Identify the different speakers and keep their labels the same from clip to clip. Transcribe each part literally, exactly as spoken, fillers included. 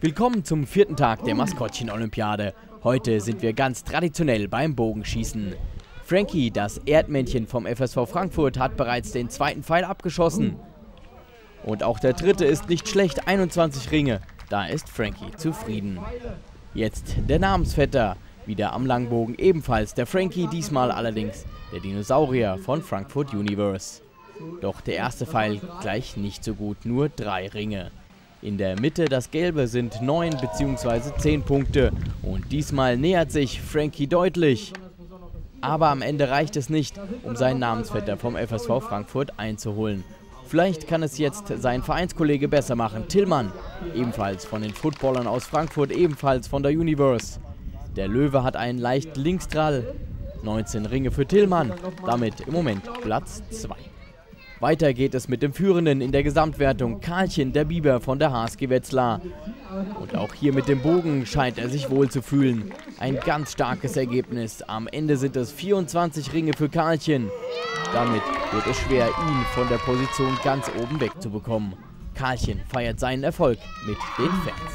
Speaker 1: Willkommen zum vierten Tag der Maskottchen-Olympiade. Heute sind wir ganz traditionell beim Bogenschießen. Frankie, das Erdmännchen vom F S V Frankfurt, hat bereits den zweiten Pfeil abgeschossen. Und auch der dritte ist nicht schlecht, einundzwanzig Ringe. Da ist Frankie zufrieden. Jetzt der Namensvetter, wieder am Langbogen, ebenfalls der Frankie, diesmal allerdings der Dinosaurier von Frankfurt Universe. Doch der erste Pfeil gleich nicht so gut, nur drei Ringe. In der Mitte das Gelbe sind neun bzw. zehn Punkte und diesmal nähert sich Frankie deutlich. Aber am Ende reicht es nicht, um seinen Namensvetter vom F S V Frankfurt einzuholen. Vielleicht kann es jetzt sein Vereinskollege besser machen, Tillmann, ebenfalls von den Footballern aus Frankfurt, ebenfalls von der Universe. Der Löwe hat einen leichten Linkstrall, neunzehn Ringe für Tillmann, damit im Moment Platz zwei. Weiter geht es mit dem Führenden in der Gesamtwertung, Karlchen, der Biber von der H S G Wetzlar. Und auch hier mit dem Bogen scheint er sich wohl zu fühlen. Ein ganz starkes Ergebnis. Am Ende sind es vierundzwanzig Ringe für Karlchen. Damit wird es schwer, ihn von der Position ganz oben wegzubekommen. Karlchen feiert seinen Erfolg mit den Fans.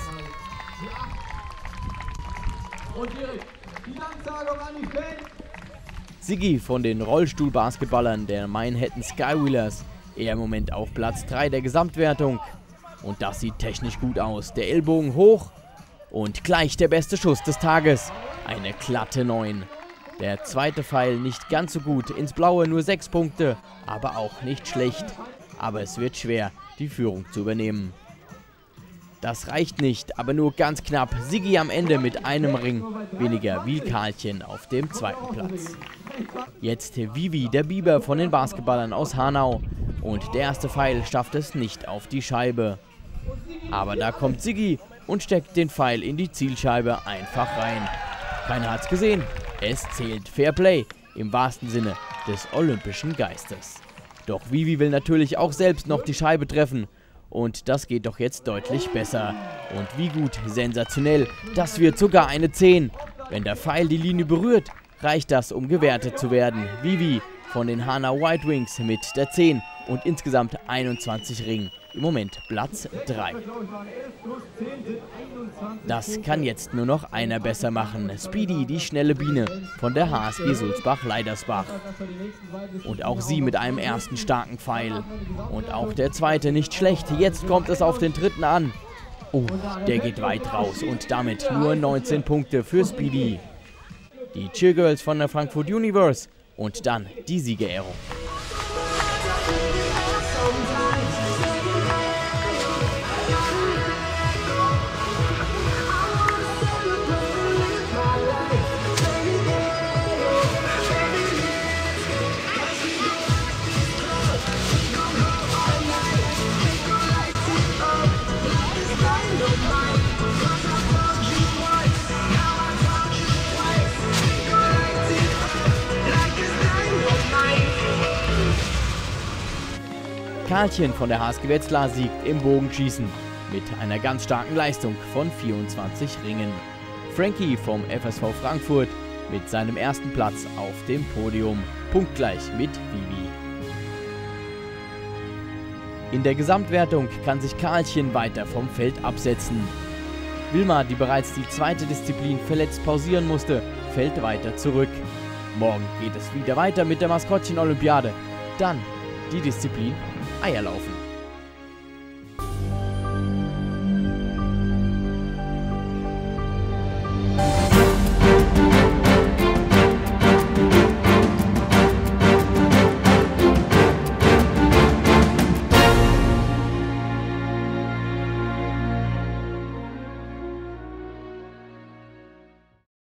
Speaker 2: Und die Danksagung an die Fans.
Speaker 1: Siggi von den Rollstuhlbasketballern der Manhattan Skywheelers, er im Moment auf Platz drei der Gesamtwertung. Und das sieht technisch gut aus. Der Ellbogen hoch und gleich der beste Schuss des Tages. Eine glatte neun. Der zweite Pfeil nicht ganz so gut, ins Blaue nur sechs Punkte, aber auch nicht schlecht. Aber es wird schwer, die Führung zu übernehmen. Das reicht nicht, aber nur ganz knapp. Siggi am Ende mit einem Ring weniger wie Karlchen auf dem zweiten Platz. Jetzt Vivi, der Biber von den Basketballern aus Hanau. Und der erste Pfeil schafft es nicht auf die Scheibe. Aber da kommt Siggi und steckt den Pfeil in die Zielscheibe einfach rein. Keiner hat's gesehen. Es zählt Fairplay im wahrsten Sinne des olympischen Geistes. Doch Vivi will natürlich auch selbst noch die Scheibe treffen. Und das geht doch jetzt deutlich besser. Und wie gut, sensationell, das wird sogar eine zehn. Wenn der Pfeil die Linie berührt, reicht das, um gewertet zu werden. Vivi von den Hanau White Wings mit der zehn und insgesamt einundzwanzig Ringen. Im Moment Platz drei. Das kann jetzt nur noch einer besser machen. Speedy, die schnelle Biene von der H S G Sulzbach-Leidersbach. Und auch sie mit einem ersten starken Pfeil. Und auch der zweite nicht schlecht. Jetzt kommt es auf den dritten an. Oh, der geht weit raus und damit nur neunzehn Punkte für Speedy. Die Cheergirls von der Frankfurt Universe und dann die Siegerehrung. Karlchen von der H S G Wetzlar siegt im Bogenschießen mit einer ganz starken Leistung von vierundzwanzig Ringen. Frankie vom F S V Frankfurt mit seinem ersten Platz auf dem Podium, punktgleich mit Vivi. In der Gesamtwertung kann sich Karlchen weiter vom Feld absetzen. Wilma, die bereits die zweite Disziplin verletzt pausieren musste, fällt weiter zurück. Morgen geht es wieder weiter mit der Maskottchen-Olympiade. Dann die Disziplin Eierlaufen.